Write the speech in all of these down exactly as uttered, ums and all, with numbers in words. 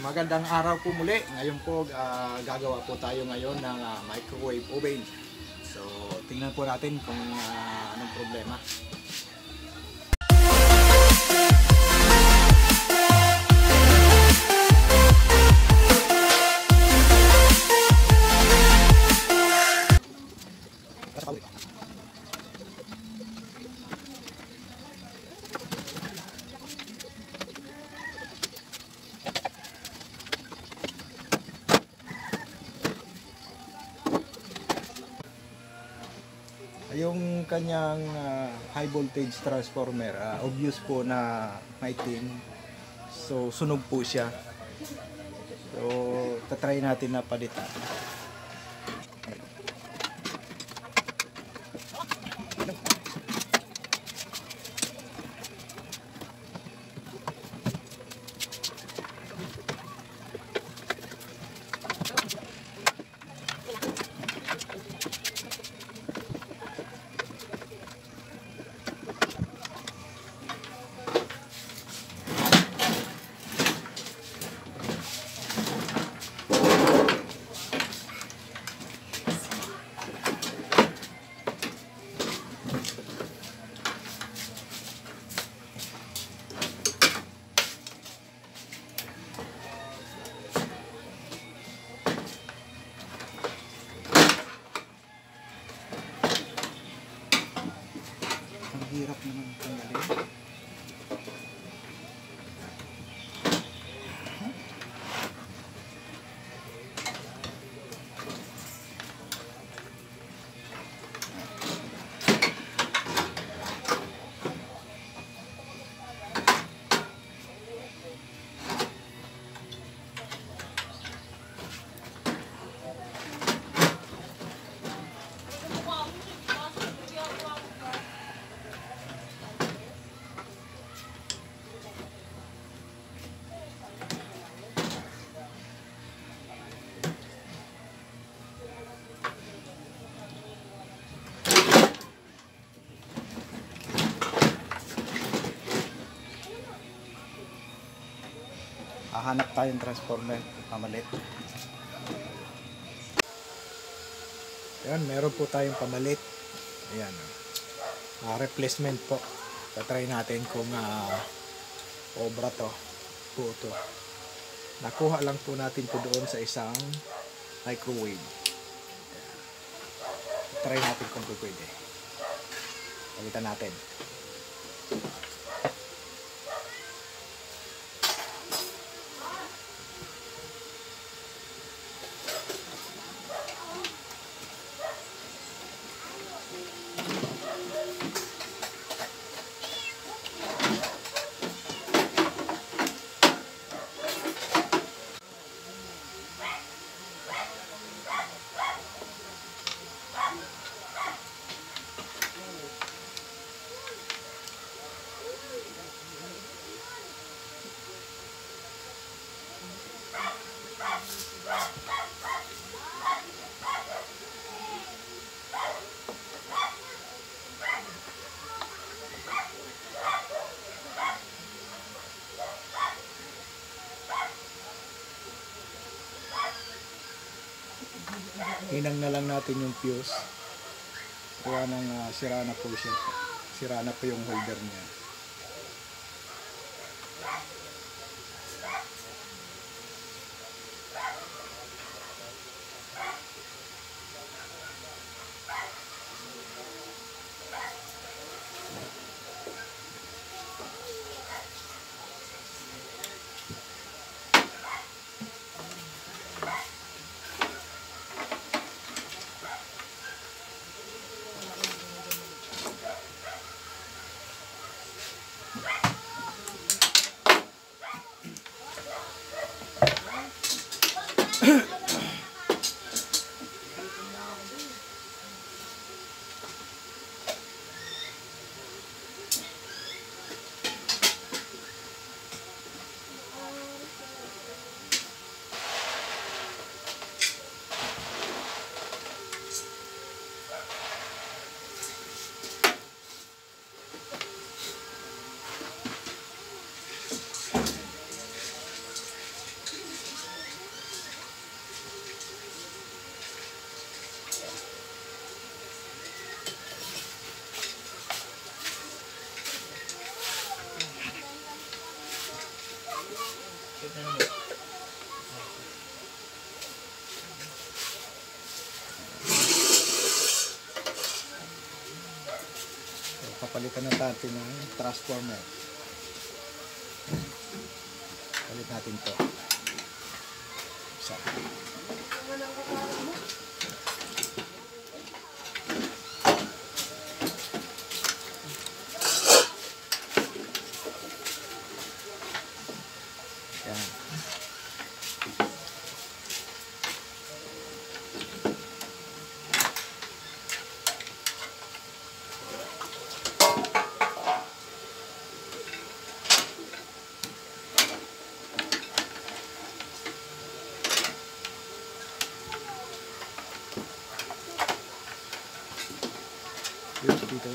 magandang araw po muli. Ngayon po uh, gagawa po tayo ngayon ng uh, microwave oven. So tingnan po natin kung uh, anong problema. Yung kanyang uh, high voltage transformer, uh, obvious po na maitim. So sunog po siya. So tatry natin na palitan. Hirap naman tanggalin. Hahanap tayong transformer pamalit. Ayan, meron po tayong pamalit. Ayan, uh, replacement po. Tatry natin kung uh, obra to po to. Nakuha lang po natin po doon sa isang microwave. Try natin kung pwede. Palitan natin. Hinang na lang natin yung fuse. Kuha nang uh, sira na po siya. Sira na po yung holder niya. So, papalitan na natin ng transformer. Palit natin to. Isa. Yan. Dito, dito.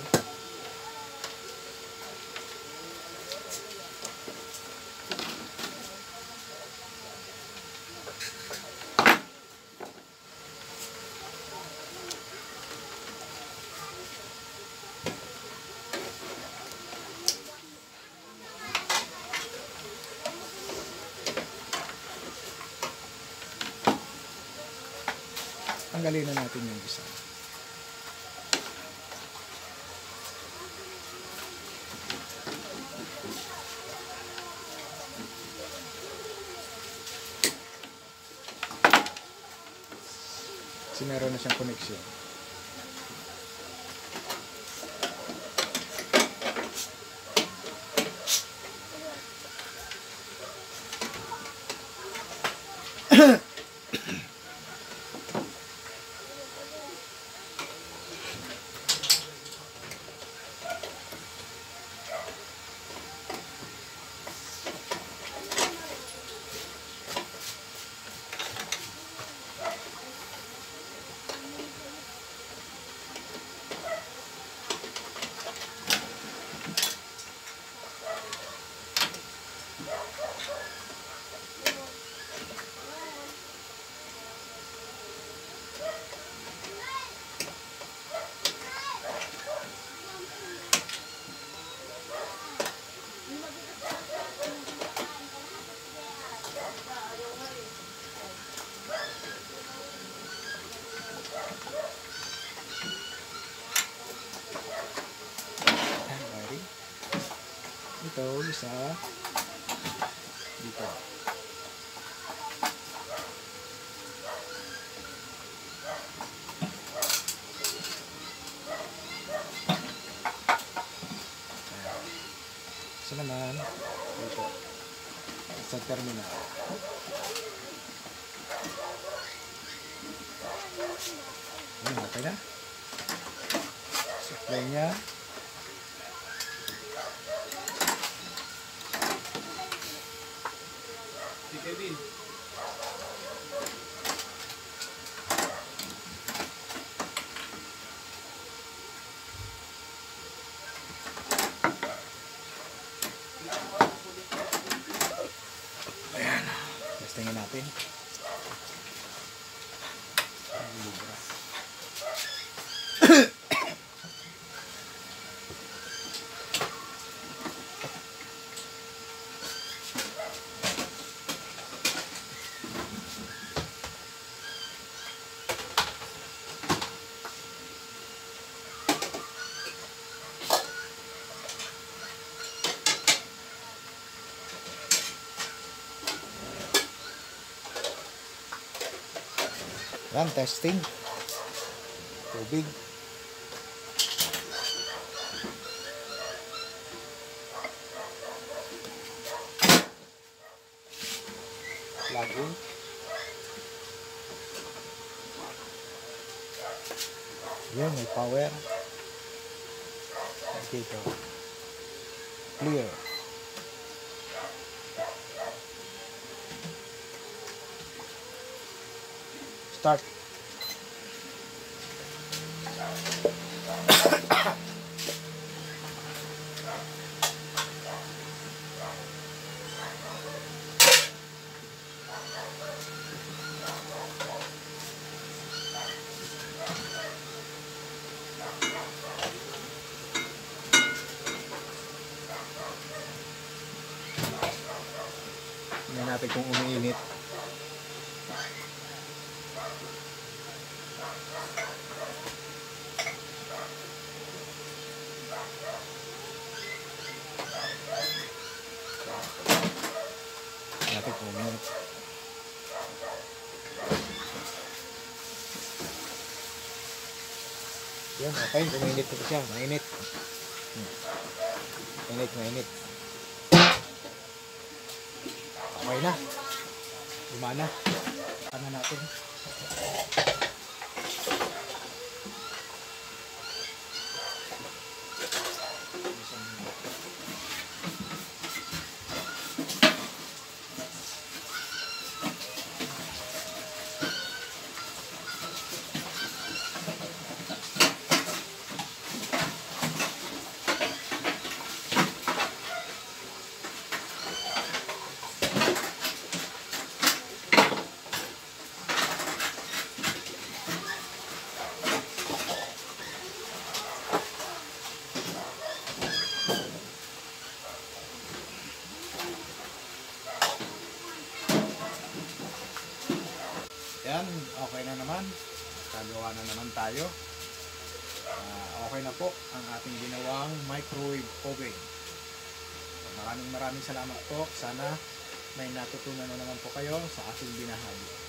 Tanggalin na natin yung isa. Kasi meron na siyang connection. Ito, isa. Dito. Isa naman. Dito. Sa terminal. Ayan, okay na. Supply niya. Kevin. Ayan. Testingin natin. Yan, testing. Tubig. Plug in. Yan, may power. Dito. Clear. Start. Tingnan natin kung umiinit. Tingnan natin kung umiinit. Yan, okay. Umiinit na siya. Mainit. Hmm. Mainit, mainit. Okay na. Gumana. Ano natin? Yan, okay na naman. Kagawa na naman tayo. Uh, okay na po ang ating ginawang microwave oven. Maraming maraming salamat po. Sana may natutunan na naman po kayo sa ating binahagi.